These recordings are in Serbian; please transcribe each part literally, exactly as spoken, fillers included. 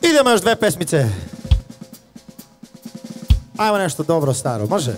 Idemo još dve pesmice. Ajmo nešto dobro staro, može?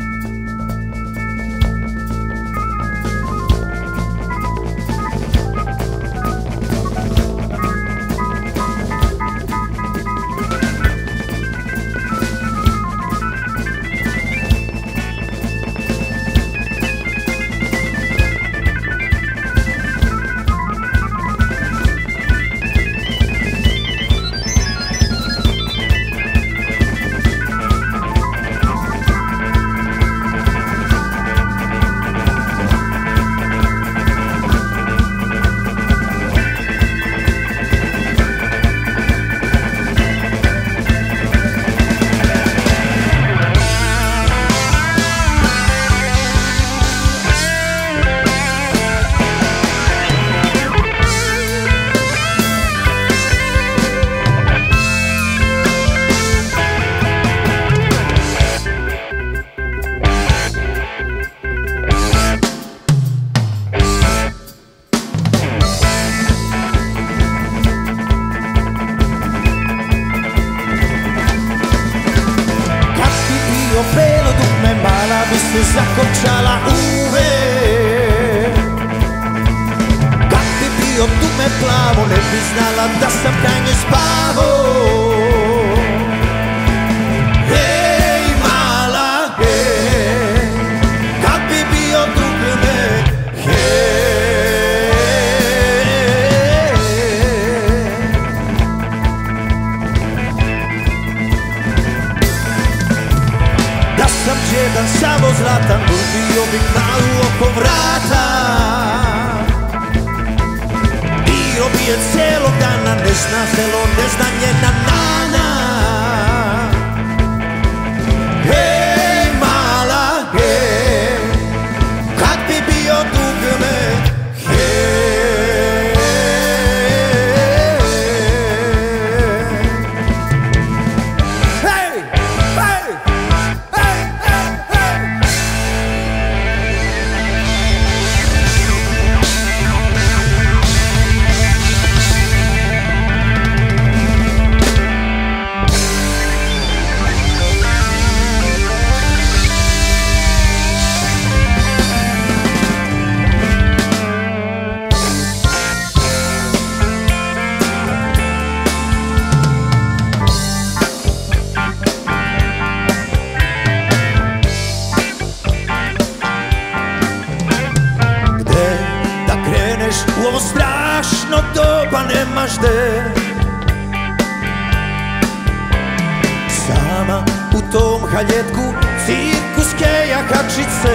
Zakopčala uvek. Kad bi bio dume plavo, ne bi znala da sam kraj nje spavao. Hej mala, hej, kad bi bio dume, hej. Da sam džedan samo zlatan, bio bih malu oko vrata. Biro bi je celog dana, ne zna selo, ne zna njena nana. Hej mala, hej, kad bi bio dugme, hej. Hej, hej, hej, hej, hej. U ovo strašno doba nemaš gde. Sama u tom haljetku cirkuske jahačice.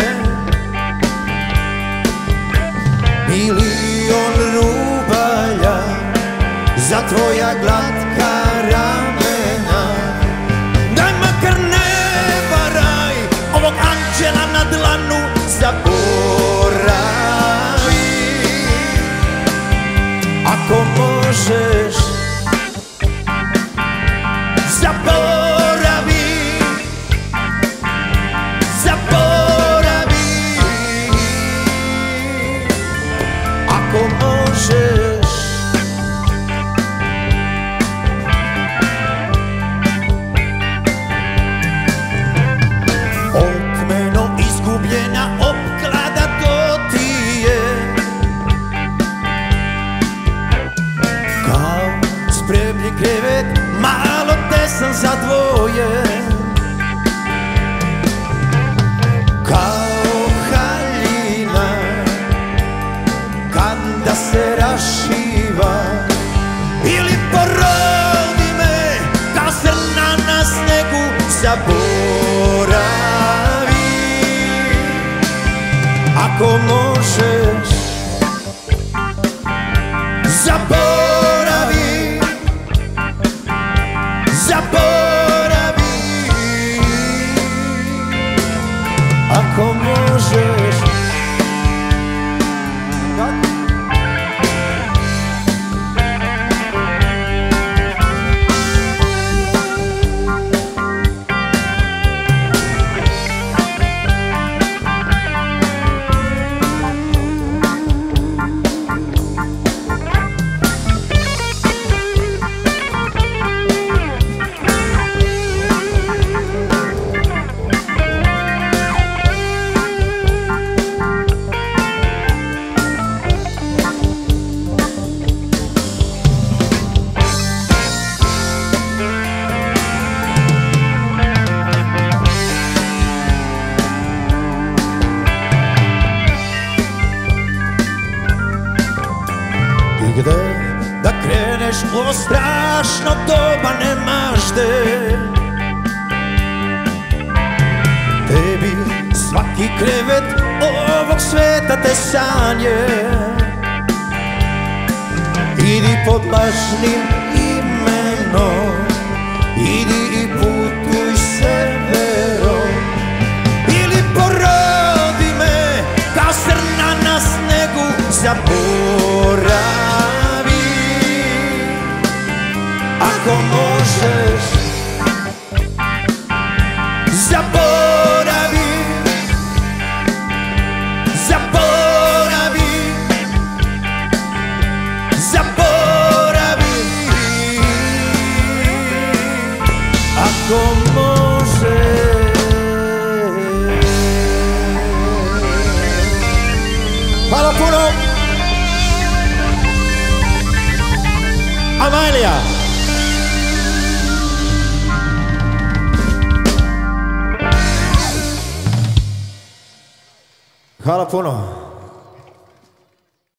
Milion rubalja za tvoja glatka ramena. Daj makar ne varaj ovog anđela na dlanu, zaboravi. Ako možeš, zaboravi, zaboravi. Ako možeš, otmeno izgubljena opklada, to ti je. Spremni krevet, malo tesan za dvoje. Kao haljina kada se rašiva. Ili porodi me kao zrna na snegu, zaboravi. Ako možeš, zaboravi, zaboravi. Ako možeš. gde da kreneš u ovo strašno doba, nemaš gde. Tebi svaki krevet ovog sveta te sanje. Idi pod lažnim imenom, idi i putuj severom, ili porodi me kao srna na snegu. Zaboravi ako možeš, zaboravi, zaboravi, zaboravi ako možeš. Hvala puno. Amalija. Hvala puno.